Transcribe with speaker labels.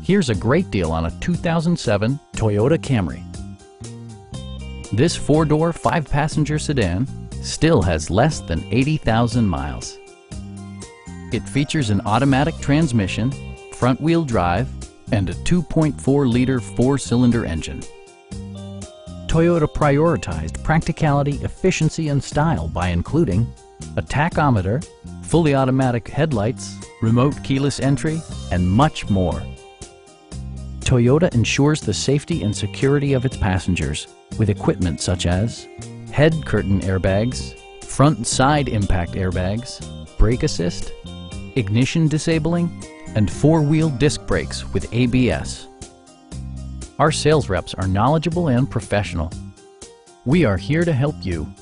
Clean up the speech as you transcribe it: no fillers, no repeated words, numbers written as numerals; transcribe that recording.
Speaker 1: Here's a great deal on a 2007 Toyota Camry. This four-door, five-passenger sedan still has less than 80,000 miles. It features an automatic transmission, front-wheel drive, and a 2.4-liter four-cylinder engine. Toyota prioritized practicality, efficiency, and style by including a tachometer, fully automatic headlights, remote keyless entry, and much more. Toyota ensures the safety and security of its passengers with equipment such as head curtain airbags, front and side impact airbags, brake assist, ignition disabling, and four-wheel disc brakes with ABS. Our sales reps are knowledgeable and professional. We are here to help you.